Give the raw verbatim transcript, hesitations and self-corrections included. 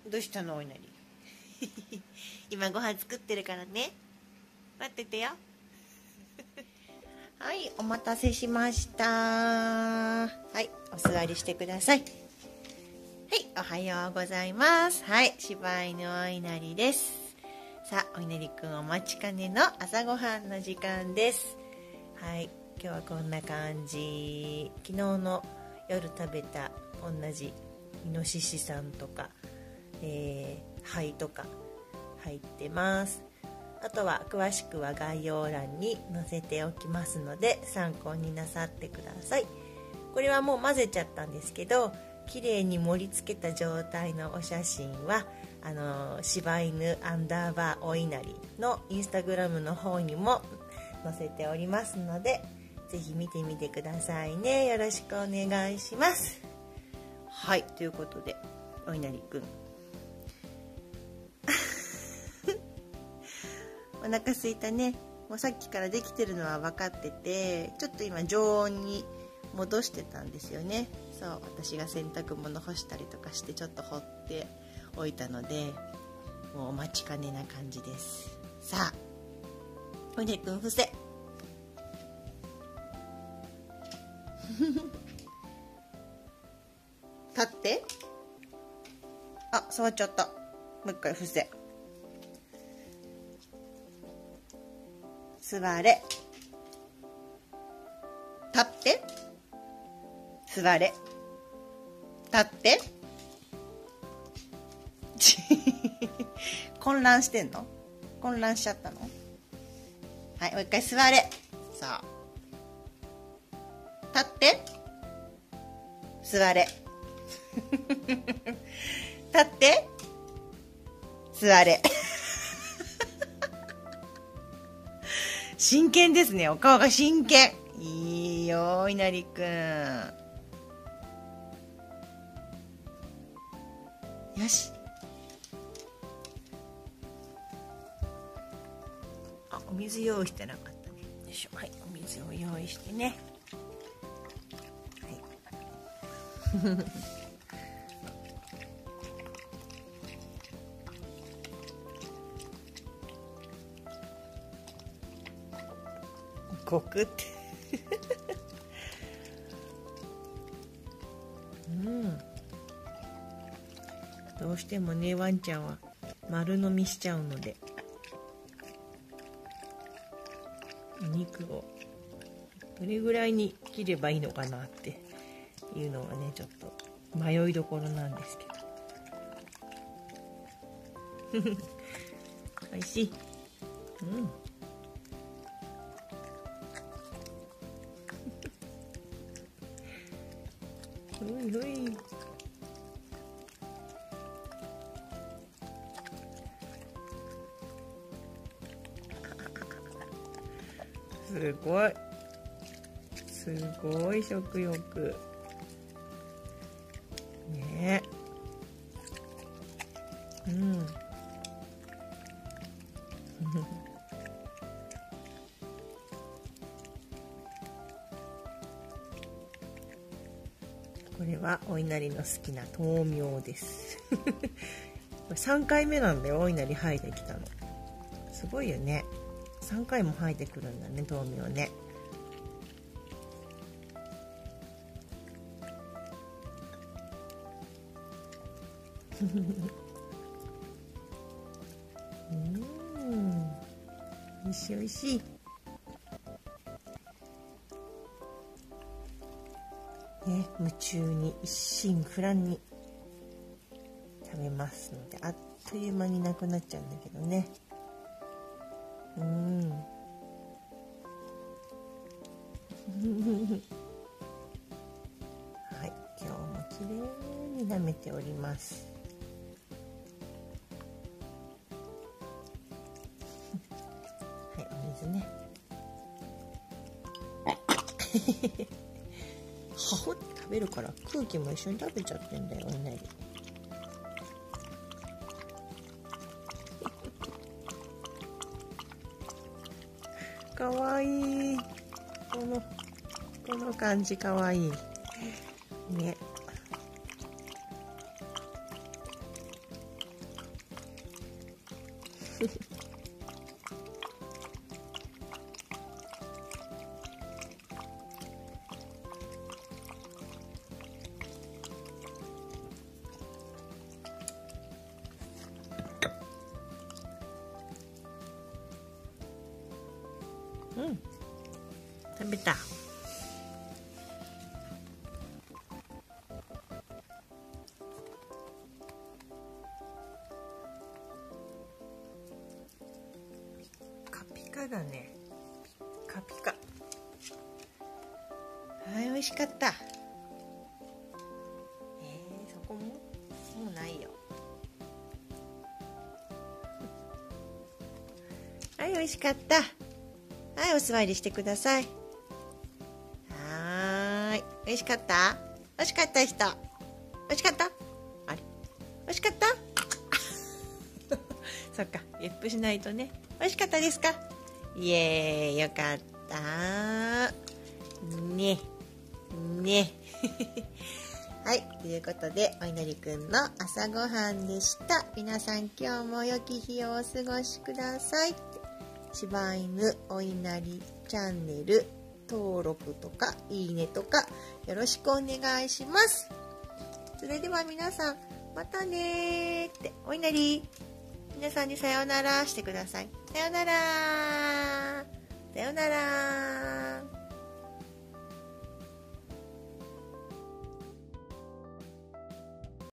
どうしたのお稲荷今ご飯作ってるからね、待っててよはい、お待たせしました。はい、お座りしてください。はい、おはようございます。はい、柴犬お稲荷です。さあ、お稲荷くんお待ちかねの朝ごはんの時間です。はい、今日はこんな感じ。昨日の夜食べた同じイノシシさんとか、えー、灰とか入ってます。あとは詳しくは概要欄に載せておきますので参考になさってください。これはもう混ぜちゃったんですけど、綺麗に盛り付けた状態のお写真はあの柴犬アンダーバーお稲荷のインスタグラムの方にも載せておりますので、ぜひ見てみてくださいね。よろしくお願いします。はい、ということでお稲荷くんお腹すいたね。もうさっきからできてるのは分かってて、ちょっと今常温に戻してたんですよね。そう、私が洗濯物干したりとかしてちょっと放っておいたので、もうお待ちかねな感じです。さあ、お稲荷くん伏せ立って、あ、触っちゃった。もう一回伏せ、座れ、立って、座れ、立って混乱してんの？混乱しちゃったの？はい、もう一回座れ。さあ、立って、座れ立って、座れ真剣ですね。お顔が真剣。いいよ、お稲荷くん。よし。あ、お水用意してなかったね。よいしょ。はい、お水を用意してね。はい。ごくってうんどうしてもね、ワンちゃんは丸飲みしちゃうので、お肉をどれぐらいに切ればいいのかなっていうのはね、ちょっと迷いどころなんですけどおいしい。うんほいほい。すごいすごい食欲ねえ。うんこれはお稲荷の好きな豆苗ですこれさんかいめなんだよ、お稲荷生えてきたの。すごいよね。さんかいも生えてくるんだね、豆苗ね。うんおいしいおいしいね、夢中に一心不乱に食べますので、あっという間になくなっちゃうんだけどね。うんはい、今日もきれいに舐めておりますはい、お水ねはほって食べるから空気も一緒に食べちゃってんだよ、お稲荷。かわいい。このこの感じかわいいね。 うん、食べた。カピカだね。カピカ。はい、美味しかった。えー、そこももうないよ。はい、美味しかった。はい、お座りしてください。はーい。美味しかった？美味しかった人。美味しかった？あれ？美味しかったそっか、ゲップしないとね。美味しかったですか？イエーイ、よかった。ね。ね。はい、ということで、お稲荷くんの朝ごはんでした。皆さん、今日も良き日をお過ごしください。柴犬お稲荷チャンネル登録とかいいねとかよろしくお願いします。それでは皆さんまたねーってお稲荷皆さんにさようならしてください。さようならさようなら。